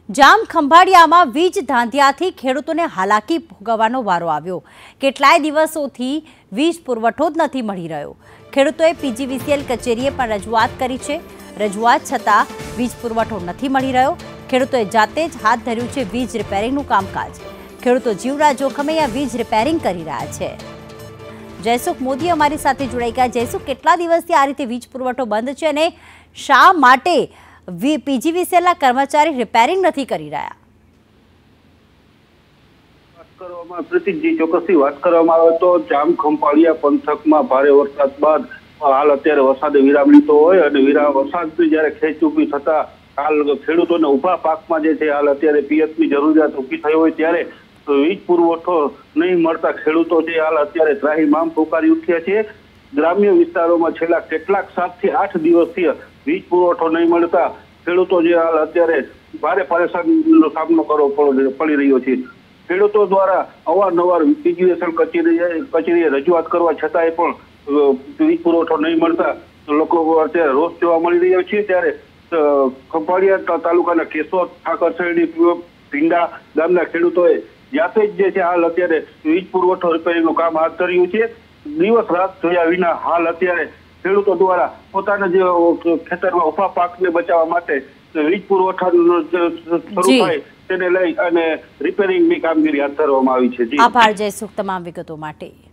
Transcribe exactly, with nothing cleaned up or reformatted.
જામ ખંભાળિયામાં વીજ ધાંધિયાથી ખેડૂતોને હાલાકી ભોગવવાનો વારો આવ્યો। કેટલાય દિવસોથી વીજ પુરવઠો જ નથી મળી રહ્યો। ખેડૂતોએ પીજીવીસીએલ કચેરીએ પણ રજૂઆત કરી છે। રજૂઆત છતાં વીજ પુરવઠો નથી મળી રહ્યો। ખેડૂતોએ જાતે જ હાથ ધર્યું છે વીજ રિપેરિંગનું કામકાજ। ખેડૂતો જીવના જોખમે આ વીજ રિપેરિંગ કરી રહ્યા છે। જયસુખ મોદી અમારી સાથે જોડાઈ ગયા। જયસુખ, કેટલા દિવસથી આ રીતે વીજ પુરવઠો બંધ છે અને શા માટે પીજીવીસીએલના કર્મચારી રિપેરિંગ નથી કરી રહ્યા? પ્રતિકજી, ચોક્કસથી વાત કરવામાં આવે તો જામ ખંભાળિયા પંથકમાં ભારે વરસાદ બાદ હાલ અત્યારે વરસાદે વિરામ લીધો હોય અને વિરામ વરસાદ જ્યારે ખેંચૂકી થતા હાલ ખેડૂતોને ઉભા પાકમાં જે છે હાલ અત્યારે પિયતની જરૂરિયાત ઊભી થઈ હોય ત્યારે વીજ પુરવઠો નહીં મળતા ખેડૂતો જે હાલ અત્યારે ત્રાહિમામ પુકારી ઉઠ્યા છે। ગ્રામ્ય વિસ્તારોમાં છેલ્લા કેટલાક સાત થી આઠ દિવસથી વીજ પુરવઠો નહીં મળતા ખેડૂતો જે હાલ અત્યારે ભારે પરેશાનીનો સામનો કરવો પડી રહ્યો છે। ખેડૂતો દ્વારા અવારનવાર પીજીવીસીએલ કચેરી કચેરીએ રજૂઆત કરવા છતાંય પણ વીજ પુરવઠો નહીં મળતા લોકો અત્યારે રોષ જોવા મળી રહ્યો છે। ત્યારે ખંભાળિયા તાલુકાના કેશોદ, ઠાકરસરણી, ભીંડા ગામના ખેડૂતોએ જાતે જ જે છે હાલ અત્યારે વીજ પુરવઠો રિપેરિંગનું કામ હાથ ધર્યું છે। દિવસ રાત જોયા વિના હાલ અત્યારે ખેડૂતો દ્વારા પોતાના જે ખેતરમાં ઉભા પાકને બચાવવા માટે વીજ પુરવઠાનો શરૂ થાય તેને લઈ અને રિપેરિંગની કામગીરી હાથ ધરવામાં આવી છે। આભાર જયસુખ તમામ વિગતો માટે।